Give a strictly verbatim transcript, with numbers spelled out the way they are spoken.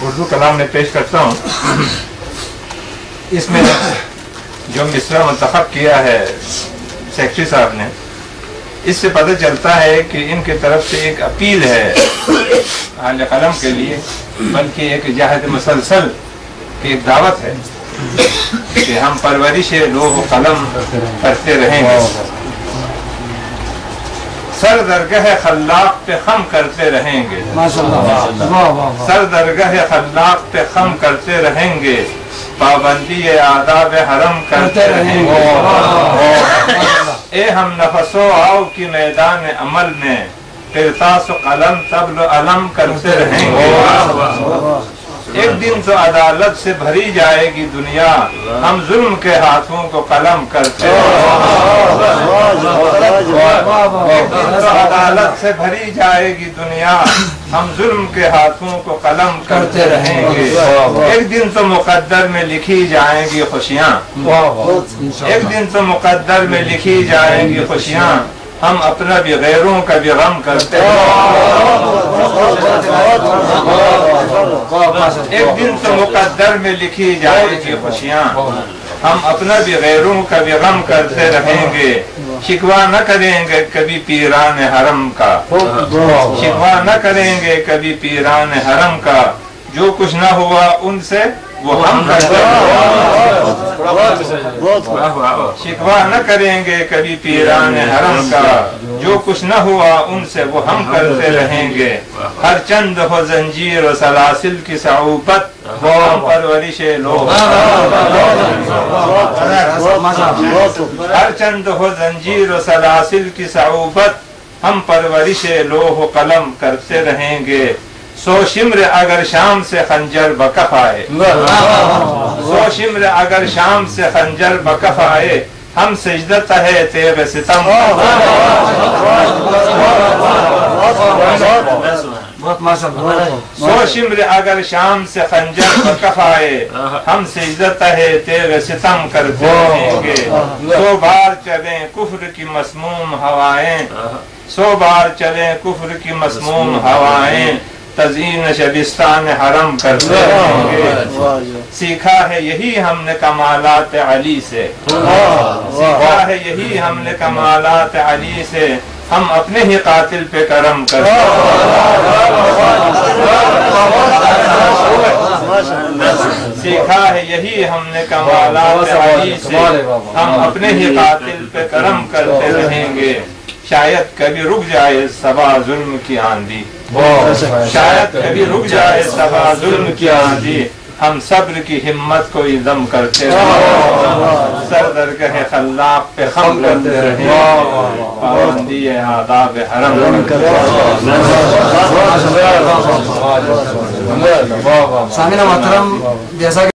उर्दू कलाम में पेश करता हूँ। इसमें जो मिसरा मुंतखब किया है सेक्रेटरी साहब ने, इससे पता चलता है कि इनकी तरफ से एक अपील है अहले कलम के लिए, बल्कि एक जहद मुसलसल की एक दावत है कि हम परवरिश लोह कलम करते रहेंगे, सर दरगाह खल्लाक पे खम करते रहेंगे, सर दरगाह खल्लाक पे खम करते रहेंगे, पाबंदी आदाब हरम करते रहेंगे। ए हम नफसो आओ की मैदान अमल में किरतास कलम तब्ल अलम करते रहेंगे। एक दिन तो अदालत से भरी जाएगी दुनिया, हम जुल्म के हाथों को कलम करते एक दिन तो अदालत से भरी जाएगी दुनिया, हम जुल्म के हाथों को कलम करते रहेंगे। एक दिन तो मुकद्दर में लिखी जाएंगी खुशियाँ, एक दिन तो मुकद्दर में लिखी जाएंगी खुशियाँ, हम अपना भी गैरों का भी गम करते हैं। एक दिन तो मुकद्दर में लिखी जाएगी खुशियाँ, हम अपना भी गैरों का भी गम करते रहेंगे। शिकवा न करेंगे कभी पीरान हरम का, शिकवा न करेंगे कभी पीरान हरम का, जो कुछ न हुआ उनसे वो हम करते शिकवा न करेंगे कभी पीरान हरम का, जो कुछ न हुआ उनसे वो हम करते रहेंगे। हर चंद हो जंजीर और सलासिल की सऊबत, हम परवरिश लोह, हर चंद हो जंजीर और सलासिल की सऊबत, हम परवरिश लोह कलम करते रहेंगे। सो शिम्र अगर शाम से खंजर बकफ आए, सो शिम्र अगर शाम से खंजर बकफ आए, हम सजदत है तेरे सितम, सो शिम्र अगर शाम से खंजर बकफ आए, हम सजदत है तेरे सितम करते रहेंगे। सो बार चले कुफ्र की मसमूम हवाएं, सो बार चले कुफ्र की मसमूम हवाएं, तज़ीन शबिस्तान हरम करते रहेंगे। सीखा है यही हमने कमालात अली से, सीखा है यही हमने कमालात अली से, हम अपने ही कातिल पे करम करते सीखा है यही हमने कमालात अली से, हम अपने ही कातिल पे करम करते रहेंगे। शायद कभी रुक जाए सबा जुल्म की आंधी, शायद कभी रुक जाए सबा जुल्म की आंधी, हम सब्र की हिम्मत को इदम करते रहें, सर दरगाह खल्लाक पे खम करते रहें, पाबंदी आदाब हरम करते रहें। सामिना मोहतरम, जैसा